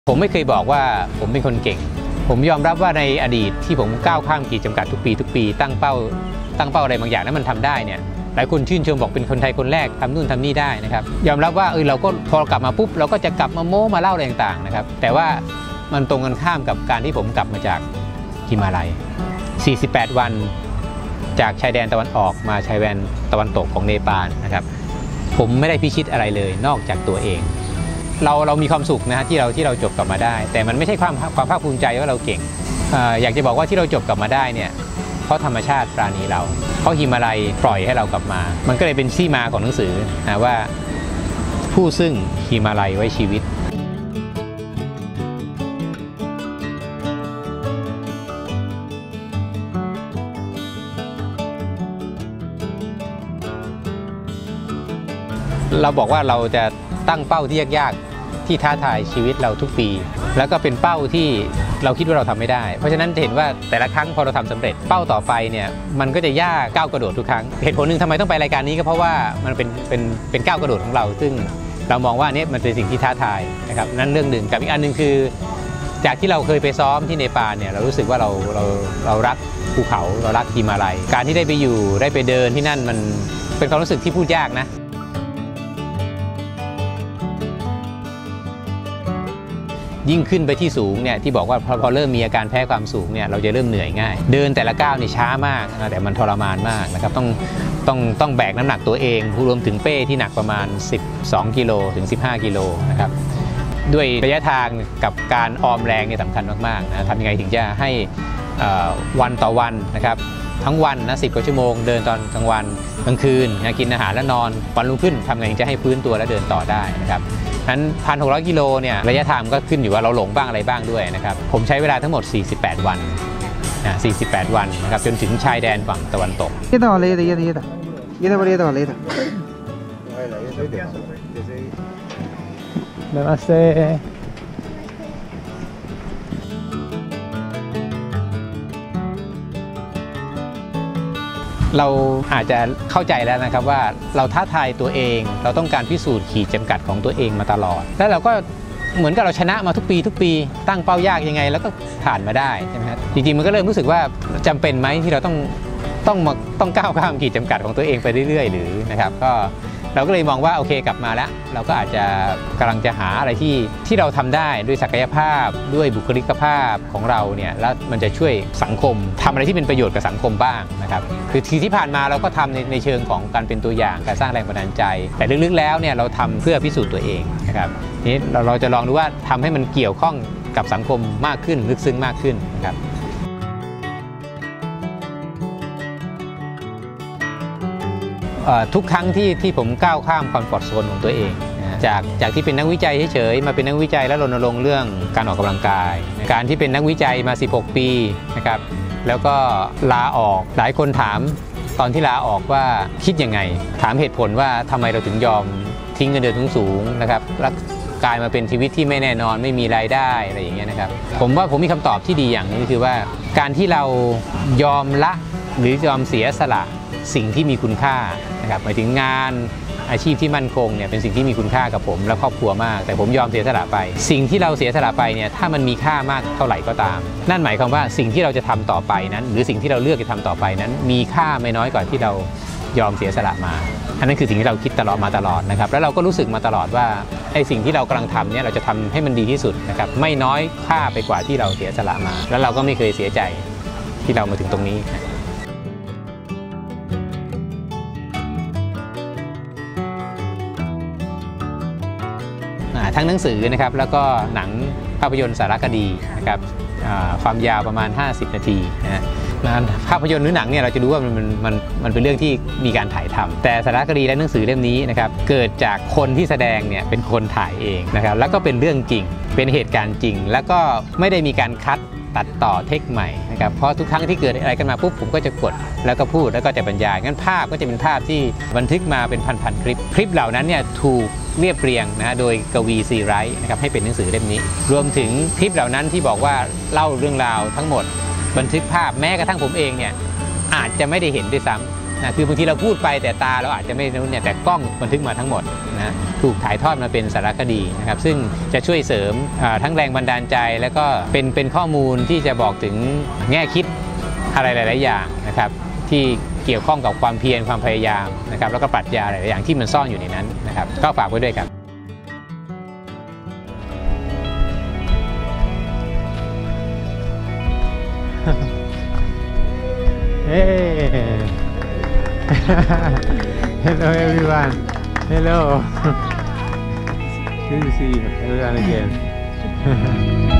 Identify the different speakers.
Speaker 1: ผมไม่เคยบอกว่าผมเป็นคนเก่งผมยอมรับว่าในอดีตที่ผมก้าวข้ามขีดจำกัดทุกปีตั้งเป้าอะไรบางอย่างนั้นมันทำได้เนี่ยหลายคนชื่นชมบอกเป็นคนไทยคนแรกทำนู่นทำนี่ได้นะครับยอมรับว่าเราก็พอกลับมาปุ๊บเราก็จะกลับมาโม้มาเล่าอะไรต่างๆนะครับแต่ว่ามันตรงกันข้ามกับการที่ผมกลับมาจากฮิมาลัย48 วันจากชายแดนตะวันออกมาชายแดนตะวันตกของเนปาลนะครับผมไม่ได้พิชิตอะไรเลยนอกจากตัวเองเรามีความสุขนะฮะที่เราจบกลับมาได้แต่มันไม่ใช่ความภาคภูมิใจว่าเราเก่งอยากจะบอกว่าที่เราจบกลับมาได้เนี่ยเพราะธรรมชาติปราณีเราเพราะฮิมาลัยปล่อยให้เรากลับมามันก็เลยเป็นที่มาของหนังสือนะว่าผู้ซึ่งฮิมาลัยไว้ชีวิตเราบอกว่าเราจะตั้งเป้าที่ยากๆที่ท้าทายชีวิตเราทุกปีแล้วก็เป็นเป้าที่เราคิดว่าเราทำไม่ได้เพราะฉะนั้นจะเห็นว่าแต่ละครั้งพอเราทำสำเร็จเป้าต่อไปเนี่ยมันก็จะยากก้าวกระโดดทุกครั้งเหตุผลหนึ่งทำไมต้องไปรายการนี้ก็เพราะว่ามันเป็นก้าวกระโดดของเราซึ่งเรามองว่านี่มันเป็นสิ่งที่ท้าทายนะครับนั่นเรื่องหนึ่งกับอีกอันหนึ่งคือจากที่เราเคยไปซ้อมที่เนปาลเนี่ยเรารู้สึกว่าเรารักภูเขาเรารักฮิมาลัยการที่ได้ไปอยู่ได้ไปเดินที่นั่นมันเป็นความรู้สึกที่พูดยากนะยิ่งขึ้นไปที่สูงเนี่ยที่บอกว่าพอเริ่มมีอาการแพ้ความสูงเนี่ยเราจะเริ่มเหนื่อยง่ายเดินแต่ละก้าวเนี่ยช้ามากแต่มันทรมานมากนะครับต้องแบกน้ำหนักตัวเองรวมถึงเป้ที่หนักประมาณ12 กิโลถึง 15 กิโลนะครับด้วยระยะทางกับการออมแรงเนี่ยสำคัญมากๆนะทำยังไงถึงจะให้วันต่อวันนะครับทั้งวันนะ10 กว่าชั่วโมงเดินตอนกลางวันกลางคืนนะกินอาหารแล้วนอนวันรุ่งขึ้นทำไงถึงจะให้ฟื้นตัวและเดินต่อได้นะครับนั้น 1,600 กิโลเนี่ยระยะทางก็ขึ้นอยู่ว่าเราหลงบ้างอะไรบ้างด้วยนะครับผมใช้เวลาทั้งหมด48 วัน48 วันนะครับจนถึงชายแดนฝั่งตะวันตกเราอาจจะเข้าใจแล้วนะครับว่าเราท้าทายตัวเองเราต้องการพิสูจน์ขีดจำกัดของตัวเองมาตลอดแล้วเราก็เหมือนกับเราชนะมาทุกปีตั้งเป้ายากยังไงแล้วก็ผ่านมาได้ใช่ไหมครับจริงๆมันก็เริ่มรู้สึกว่าจำเป็นไหมที่เราต้องก้าวข้ามขีดจำกัดของตัวเองไปเรื่อยๆหรือนะครับก็เราก็เลยมองว่าโอเคกลับมาแล้วเราก็อาจจะกำลังจะหาอะไรที่เราทำได้ด้วยศักยภาพด้วยบุคลิกภาพของเราเนี่ยแล้วมันจะช่วยสังคมทำอะไรที่เป็นประโยชน์กับสังคมบ้างนะครับคือที่ผ่านมาเราก็ทำในเชิงของการเป็นตัวอย่างการสร้างแรงบันดาลใจแต่ลึกๆแล้วเนี่ยเราทำเพื่อพิสูจน์ตัวเองนะครับนี้เราจะลองดูว่าทำให้มันเกี่ยวข้องกับสังคมมากขึ้นลึกซึ้งมากขึ้นนะครับทุกครั้งที่ผมก้าวข้ามคอมฟอร์ตโซนของตัวเองจากที่เป็นนักวิจัยเฉยๆมาเป็นนักวิจัยและรณรงค์เรื่องการออกกำลังกายการที่เป็นนักวิจัยมา16 ปีนะครับแล้วก็ลาออกหลายคนถามตอนที่ลาออกว่าคิดยังไงถามเหตุผลว่าทำไมเราถึงยอมทิ้งเงินเดือนสูงๆนะครับแล้วกลายมาเป็นชีวิตที่ไม่แน่นอนไม่มีรายได้อะไรอย่างเงี้ยนะครับผมว่าผมมีคำตอบที่ดีอย่างนี้คือว่าการที่เรายอมละหรือยอมเสียสละสิ่งที่มีคุณค่านะครับหมายถึงงานอาชีพที่มั่นคงเนี่ยเป็นสิ่งที่มีคุณค่ากับผมและครอบครัวมากแต่ผมยอมเสียสละไปสิ่งที่เราเสียสละไปเนี่ยถ้ามันมีค่ามากเท่าไหร่ก็ตามนั่นหมายความว่าสิ่งที่เราจะทำต่อไปนั้นหรือสิ่งที่เราเลือกจะทำต่อไปนั้นมีค่าไม่น้อยกว่าที่เรายอมเสียสละมาอันนั้นคือสิ่งที่เราคิดตลอดนะครับแล้วเราก็รู้สึกมาตลอดว่าไอ้สิ่งที่เรากำลังทำเนี่ยเราจะทำให้มันดีที่สุดนะครับไม่น้อยค่าไปกว่าที่เราเสียสละมาแล้วเราก็ไม่เคยเสียใจที่เรามาถึงตรงนี้ทั้งหนังสือนะครับแล้วก็หนังภาพยนตร์สารคดีนะครับความยาวประมาณ50 นาทีนะภาพยนตร์หรือหนังเนี่ยเราจะรู้ว่ามันเป็นเรื่องที่มีการถ่ายทำแต่สารคดีและหนังสือเล่มนี้นะครับเกิดจากคนที่แสดงเนี่ยเป็นคนถ่ายเองนะครับแล้วก็เป็นเรื่องจริงเป็นเหตุการณ์จริงแล้วก็ไม่ได้มีการคัดตัดต่อเทคใหม่นะครับเพราะทุกครั้งที่เกิดอะไรกันมาปุ๊บผมก็จะกดแล้วก็พูดแล้วก็จะบรรยายงั้นภาพก็จะเป็นภาพที่บันทึกมาเป็นพันคลิปเหล่านั้นเนี่ยถูกเรียบเรียงนะโดยกวีซีไรท์นะครับให้เป็นหนังสือเล่มนี้รวมถึงคลิปเหล่านั้นที่บอกว่าเล่าเรื่องราวทั้งหมดบันทึกภาพแม้กระทั่งผมเองเนี่ยอาจจะไม่ได้เห็นด้วยซ้ำนะคือบางทีเราพูดไปแต่ตาเราอาจจะไม่รู้เนี่ยแต่กล้องบันทึกมาทั้งหมดนะถูกถ่ายทอดมาเป็นสารคดีนะครับซึ่งจะช่วยเสริมทั้งแรงบันดาลใจแล้วก็เป็นข้อมูลที่จะบอกถึงแง่คิดอะไรหลายๆอย่างนะครับที่เกี่ยวข้องกับความเพียรความพยายามนะครับแล้วก็ปรัชญาหลายๆอย่างที่มันซ่อนอยู่ในนั้นนะครับก็ฝากไว้ด้วยครับHey! Hello everyone. Hello. Good to see you everyone again.